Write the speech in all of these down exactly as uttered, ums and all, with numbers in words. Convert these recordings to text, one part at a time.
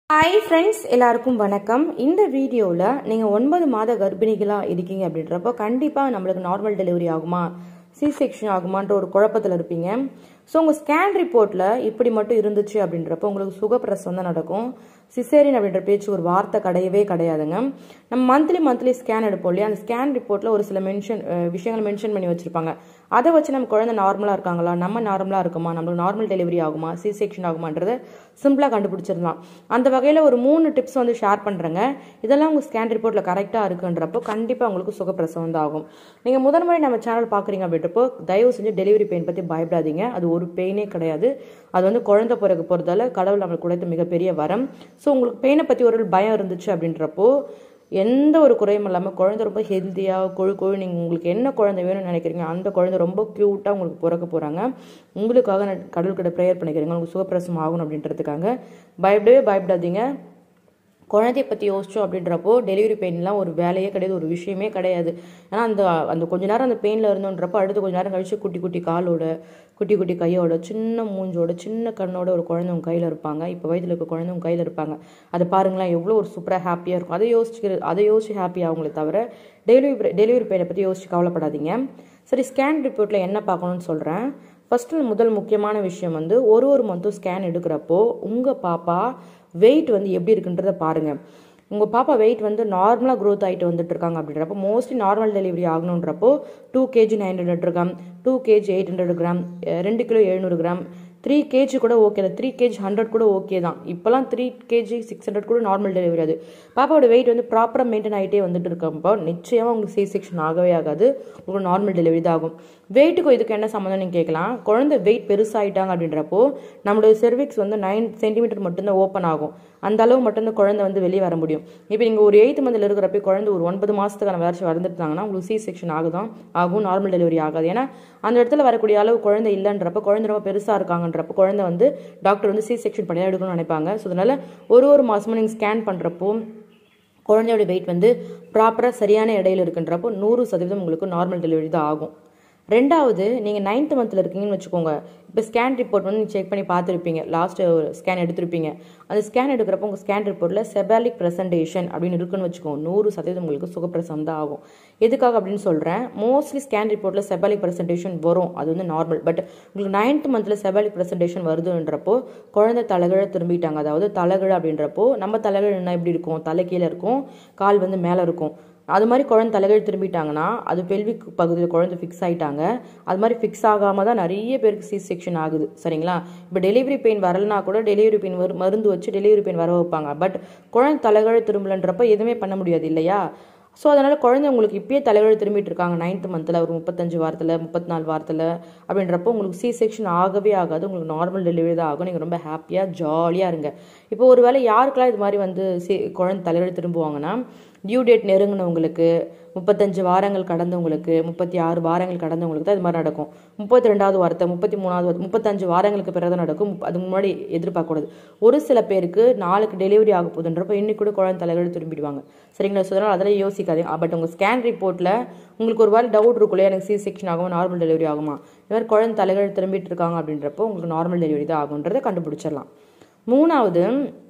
Hi friends, எல்லாருக்கும் வணக்கம். இந்த வீடியோல நீங்க ஒன்பது மாத கர்ப்பிணிகளா இருக்கீங்க அப்படின்றப்போ கண்டிப்பா நம்மளுக்கு நார்மல் டெலிவரி ஆகுமா சி செக்ஷன் ஆகுமான்ற ஒரு குழப்பத்துல இருப்பீங்க. ஸோ உங்கள் ஸ்கேன் ரிப்போர்ட்டில் இப்படி மட்டும் இருந்துச்சு அப்படின்றப்போ உங்களுக்கு சுகப்பிரசவம் தான் நடக்கும். சிசேரியன் அப்படின்ற பேச்சு ஒரு வார்த்தை கிடையவே கிடையாதுங்க. நம்ம மந்த்லி மந்த்லி ஸ்கேன் எடுப்போம் இல்லையா, அந்த ஸ்கேன் ரிப்போர்ட்டில் ஒரு சில மென்ஷன் விஷயங்கள் மென்ஷன் பண்ணி வச்சுருப்பாங்க. அதை வச்சு நம்ம குழந்தை நார்மலாக இருக்காங்களா, நம்ம நார்மலாக இருக்குமா, நம்மளுக்கு நார்மல் டெலிவரி ஆகுமா, சி செக்ஷன் ஆகுமான்றதை சிம்பிளாக கண்டுபிடிச்சிடலாம். அந்த வகையில் ஒரு மூணு டிப்ஸ் வந்து ஷேர் பண்ணுறேங்க. இதெல்லாம் உங்கள் ஸ்கேன் ரிப்போர்ட்டில் கரெக்டாக இருக்குன்றப்போ கண்டிப்பாக உங்களுக்கு சுகப்பிரசவம் தான் ஆகும். நீங்கள் முதன்முறை நம்ம சேனல் பார்க்குறீங்க அப்படின்றப்போ தயவு செஞ்சு டெலிவரி பெயின் பற்றி பயப்படாதீங்க. அது ஒரு பெயினே கிடையாது. அது வந்து குழந்தை பிறகு போகிறதால கடவுள் நம்மளுக்கு கொடுத்த மிகப்பெரிய வரம். ஸோ உங்களுக்கு பெயினை பற்றி ஒரு பயம் இருந்துச்சு அப்படின்றப்போ எந்த ஒரு குறையும் இல்லாமல் குழந்தை ரொம்ப ஹெல்த்தியாக கொழு கொழு நீங்கள் உங்களுக்கு என்ன குழந்தை வேணும்னு நினைக்கிறீங்க அந்த குழந்தை ரொம்ப க்யூட்டாக உங்களுக்கு பிறக்க போகிறாங்க. உங்களுக்காக நான் கடவுள்கிட்ட ப்ரேயர் பண்ணிக்கிறீங்க உங்களுக்கு சுகப்பிரசவம் ஆகணும் அப்படின்றதுக்காக. பயப்படவே பயப்படாதீங்க. குழந்தைய பற்றி யோசிச்சோம் அப்படின்றப்போ டெலிவரி பெயின்லாம் ஒரு வேலையே கிடையாது, ஒரு விஷயமே கிடையாது. ஏன்னா அந்த அந்த கொஞ்ச நேரம் அந்த பெயினில் இருந்தோன்றப்போ அடுத்து கொஞ்ச நேரம் கழிச்சு குட்டி குட்டி காலோட குட்டி குட்டி கையோட சின்ன மூஞ்சோட சின்ன கண்ணோட ஒரு குழந்தை உங்கள் கையில் இருப்பாங்க. இப்போ வயதில் இருக்க குழந்தை உங்கள் கையில் இருப்பாங்க. அதை பாருங்களேன் எவ்வளோ ஒரு சூப்பராக ஹாப்பியாக இருக்கும். அதை யோசிச்சு அதை யோசிச்சு ஹாப்பியாக அவங்களே தவிர டெலிவரி டெலிவரி பெயினை பற்றி யோசிச்சு கவலைப்படாதீங்க. சரி, ஸ்கேன் ரிப்போர்ட்டில் என்ன பார்க்கணும்னு சொல்கிறேன். ஃபஸ்ட்டு முதல் முக்கியமான விஷயம் வந்து ஒரு ஒரு மந்த்தும் ஸ்கேன் எடுக்கிறப்போ உங்கள் பாப்பா வெயிட் வந்து எப்படி இருக்குன்றதை பாருங்கள். உங்கள் பாப்பா வெயிட் வந்து நார்மலாக க்ரோத் ஆகிட்டு வந்துட்டு இருக்காங்க அப்படின்றப்போ மோஸ்ட்லி நார்மல் டெலிவரி ஆகணுன்றப்போ two KG nine hundred gram two KG eight hundred gram ரெண்டு கிலோ எழுநூறு கிராம் த்ரீ கேஜி கூட ஓகே தான், த்ரீ கேஜி ஹண்ட்ரட் கூட ஓகே தான். இப்போலாம் த்ரீ கேஜி சிக்ஸ் ஹண்ட்ரட் கூட நார்மல் டெலிவரி ஆகுது. பாப்பாவோட வெயிட் வந்து ப்ராப்பராக மெயின்டைன் ஆகிட்டே வந்துட்டு இருக்கப்போ நிச்சயமாக உங்களுக்கு சி செக்ஷன் ஆகவே ஆகாது, உங்களுக்கு நார்மல் டெலிவரி தான் ஆகும். வெயிட்டுக்கும் இதுக்கு என்ன சம்மந்தம் நீங்கள் கேட்கலாம். குழந்தை வெயிட் பெருசாகிட்டாங்க அப்படின்றப்போ நம்மளுடைய செர்விக்ஸ் வந்து நைன் சென்டிமீட்டர் மட்டும்தான் ஓப்பன் ஆகும். அந்த அளவு மட்டும்தான் குழந்தை வந்து வெளியே வர முடியும். இப்போ நீங்கள் ஒரு எயித்து மந்தில் இருக்கிறப்ப குழந்தை ஒரு ஒன்பது மாதத்துக்கான வளர்ச்சி வந்துட்டாங்கன்னா உங்களுக்கு சி செக்ஷன் ஆகுதான் ஆகும், நார்மல் டெலிவரி ஆகாது. ஏன்னா அந்த இடத்துல வரக்கூடிய அளவு குழந்தை இல்லைன்றப்ப குழந்தை ரொம்ப பெருசாக இருக்காங்கன்றப்போ குழந்தை வந்து டாக்டர் வந்து சி செக்ஷன் பண்ணி எடுக்கணும்னு நினைப்பாங்க. ஸோ அதனால் ஒரு ஒரு மாதமும் நீங்கள் ஸ்கேன் பண்ணுறப்போ குழந்தையோட வெயிட் வந்து ப்ராப்பராக சரியான இடையில இருக்குன்றப்போ நூறு சதவீதம் உங்களுக்கு நார்மல் டெலிவரி தான் ஆகும். ரெண்டாவது, நீங்கள் நைன்த் மந்தில் இருக்கீங்கன்னு வச்சுக்கோங்க. இப்போ ஸ்கேன் ரிப்போர்ட் வந்து நீங்கள் செக் பண்ணி பார்த்துருப்பீங்க, லாஸ்ட்டு ஸ்கேன் எடுத்திருப்பீங்க. அந்த ஸ்கேன் எடுக்கிறப்போ உங்கள் ஸ்கேன் ரிப்போர்ட்டில் செபாலிக் ப்ரெசன்டேஷன் அப்படின்னு இருக்குன்னு வச்சுக்கோங்க, நூறு சதவீதம் உங்களுக்கு சுகப்பிரசவம் தான் ஆகும். எதுக்காக அப்படின்னு சொல்கிறேன். மோஸ்ட்லி ஸ்கேன் ரிப்போர்ட்டில் செபாலிக் ப்ரெசன்டேஷன் வரும், அது வந்து நார்மல். பட் உங்களுக்கு நைன்த் மந்தில் செபாலிக் ப்ரெசன்டேஷன் வருதுன்றப்போ குழந்தை தலைகீழ திரும்பிட்டாங்க. அதாவது தலைகீழ அப்படின்றப்போ நம்ம தலைகீழ என்ன எப்படி இருக்கும், தலை கீழே இருக்கும், கால் வந்து மேலே இருக்கும். அது மாதிரி குழந்தை தலைகீழ் திரும்பிட்டாங்கன்னா அது பெல்விக் பகுதியில் குழந்தை ஃபிக்ஸ் ஆகிட்டாங்க. அது மாதிரி ஃபிக்ஸ் ஆகாமல் தான் நிறைய பேருக்கு சி செக்ஷன் ஆகுது. சரிங்களா. இப்போ டெலிவரி பெயின் வரலனா கூட டெலிவரி பெயின் மருந்து வச்சு டெலிவரி பெயின் வர வைப்பாங்க. பட் குழந்தை தலைகீழ் திரும்பலன்றப்ப எதுவுமே பண்ண முடியாது இல்லையா. ஸோ அதனால் குழந்தை உங்களுக்கு இப்பயே தலைகீழ் திரும்பிட்டு இருக்காங்க நைன்த் மந்தில் ஒரு முப்பத்தஞ்சு வாரத்தில் முப்பத்தி நாலு வாரத்தில் அப்படின்றப்போ உங்களுக்கு சி செக்ஷன் ஆகவே ஆகாது, உங்களுக்கு நார்மல் டெலிவரி தான் ஆகும். நீங்கள் ரொம்ப ஹாப்பியாக ஜாலியாக இருங்க. இப்போ ஒரு வேளை யாருக்கெல்லாம் இது மாதிரி வந்து சி குழந்தை தலைகீழ் திரும்புவாங்கன்னா டியூ டேட் நெருங்கினவங்களுக்கு, முப்பத்தஞ்சு வாரங்கள் கடந்தவங்களுக்கு, முப்பத்தி ஆறு வாரங்கள் கடந்தவங்களுக்கு தான் இது மாதிரி நடக்கும். முப்பத்தி ரெண்டாவது வாரத்தை முப்பத்தி மூணாவது முப்பத்தஞ்சு வாரங்களுக்கு பிறகு தான் நடக்கும். அதுக்கு முன்னாடி எதிர்பார்க்கக்கூடாது. ஒரு சில பேருக்கு நாளுக்கு டெலிவரி ஆக போகுதுன்றப்போ இன்னைக்கு கூட குழந்தை தலைகீழ் திரும்பிடுவாங்க. சரிங்களா. ஸோ அதனால் அதெல்லாம் யோசிக்காதீங்க. பட் உங்கள் ஸ்கேன் ரிப்போர்ட்டில் உங்களுக்கு ஒரு வாரம் டவுட் இருக்குல்லையே, எனக்கு சி செக்ஷன் ஆகுமா நார்மல் டெலிவரி ஆகுமா, இது மாதிரி குழந்தை தலைகீழ் திரும்பிட்டு இருக்காங்க அப்படின்றப்போ உங்களுக்கு நார்மல் டெலிவரி தான் ஆகுன்றதை கண்டுபிடிச்சிடலாம். மூணாவது,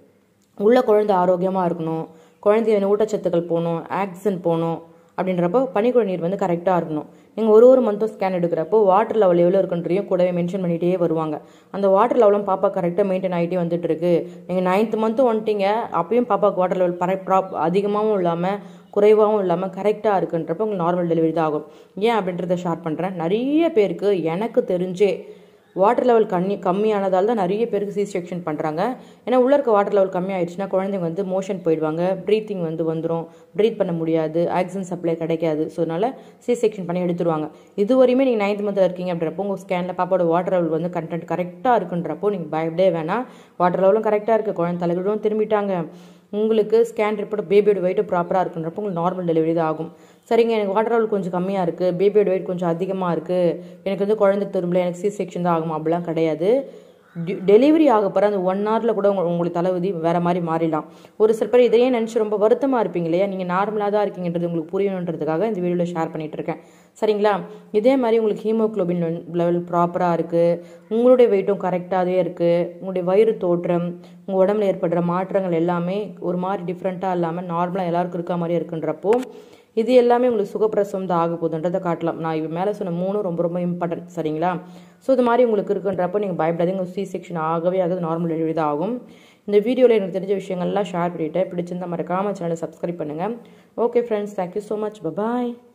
உள்ள குழந்தை ஆரோக்கியமாக இருக்கணும், குழந்தைய ஊட்டச்சத்துக்கள் போகணும், ஆக்சிஜன் போகணும் அப்படின்றப்போ பனிக்குழ நீர் வந்து கரெக்டாக இருக்கணும். நீங்கள் ஒரு ஒரு மந்த்தும் ஸ்கேன் எடுக்கிறப்போ வாட்டர் லெவல் எவ்வளோ இருக்குன்றையும் கூடவே மென்ஷன் பண்ணிகிட்டே வருவாங்க. அந்த வாட்டர் லெவலும் பாப்பா கரெக்டாக மெயின்டைன் ஆகிட்டே வந்துட்டு இருக்கு. நீங்கள் நைன்த் மந்த்தும் வந்துட்டீங்க, அப்பயும் பாப்பாவுக்கு வாட்டர் லெவல் பர ப்ராப் அதிகமாகவும் இல்லாமல் குறைவாகவும் இல்லாமல் கரெக்டாக இருக்குன்றப்போ உங்களுக்கு நார்மல் டெலிவரி தான் ஆகும். ஏன் அப்படின்றத ஷேர் பண்ணுறேன். நிறைய பேருக்கு எனக்கு தெரிஞ்சே வாட்டர் லெவல் கம்மி கம்மியானதால் தான் நிறைய பேருக்கு சி செக்ஷன் பண்ணுறாங்க. ஏன்னா உள்ள இருக்க வாட்டர் லெவல் கம்மியாயிடுச்சுன்னா குழந்தைங்க வந்து மோஷன் போயிடுவாங்க, ப்ரீத்திங் வந்து வந்துடும், ப்ரீத் பண்ண முடியாது, ஆக்சிஜன் சப்ளை கிடைக்காது. ஸோ அதனால் சி செக்ஷன் பண்ணி எடுத்துருவாங்க. இதுவரையுமே நீங்கள் நைன்த் மந்தில் இருக்கீங்க அப்படின்றப்போ உங்கள் ஸ்கேனில் பாப்பாவோட வாட்டர் லெவல் வந்து கண்டென்ட் கரெக்டாக இருக்குன்றப்போ நீங்கள் பயப்படே வேணாம். வாட்டர் லெவலும் கரெக்டாக இருக்குது, குழந்தை தலைகளும் திரும்பிட்டாங்க, உங்களுக்கு ஸ்கேன் ரிப்போர்ட் பேபியோட வெயிட்டு ப்ராப்பராக இருக்குன்றப்போ உங்களுக்கு நார்மல் டெலிவரி தான் ஆகும். சரிங்க, எனக்கு வாட்டர் லெவல் கொஞ்சம் கம்மியாக இருக்குது, பேபியோட வெயிட் கொஞ்சம் அதிகமாக இருக்குது, எனக்கு வந்து குழந்தை திரும்பல, எனக்கு சி செக்ஷன் தான் ஆகுமா, அப்படிலாம் கிடையாது. டெலிவரி ஆக போகிற அந்த ஒன் ஹவரில் கூட உங்க உங்களுக்கு தலைவலி வேறு மாதிரி மாறிடலாம். ஒரு சில பேர் இதையே நினச்சி ரொம்ப வருத்தமாக இருப்பீங்க இல்லையா, நீங்கள் நார்மலாக தான் இருக்கீங்கன்றது உங்களுக்கு புரியணுன்றதுக்காக இந்த வீடியோவில் ஷேர் பண்ணிகிட்டு இருக்கேன். சரிங்களா? இதே மாதிரி உங்களுக்கு ஹீமோக்ளோபின் லெவல் ப்ராப்பராக இருக்குது, உங்களுடைய வெயிட்டும் கரெக்டாகவே இருக்குது, உங்களுடைய வயிறு தோற்றம், உங்கள் உடம்புல ஏற்படுற மாற்றங்கள் எல்லாமே ஒரு மாதிரி டிஃப்ரெண்ட்டாக இல்லாமல் நார்மலாக எல்லாருக்கும் இருக்க மாதிரியே இருக்குன்றப்போ இது எல்லாமே உங்களுக்கு சுகப்பிரசவம் தான் ஆக போகுதுன்றதை காட்டலாம். நான் இவ மேலே சொன்ன மூணும் ரொம்ப ரொம்ப இம்பார்ட்டன்ட். சரிங்களா? ஸோ இது மாதிரி உங்களுக்கு இருக்குன்றப்போ நீங்கள் பயப்படாதீங்க. சி செக்ஷன் ஆகவே ஆகுது, நார்மல் டெலிவரி தான் ஆகும். இந்த வீடியோவில் எனக்கு தெரிஞ்ச விஷயங்கள்லாம் ஷேர் பண்ணிவிட்டு பிடிச்சிருந்தா மறக்காம சேனலை சப்ஸ்கிரைப் பண்ணுங்கள். Okay friends, thank you so much. பாய்.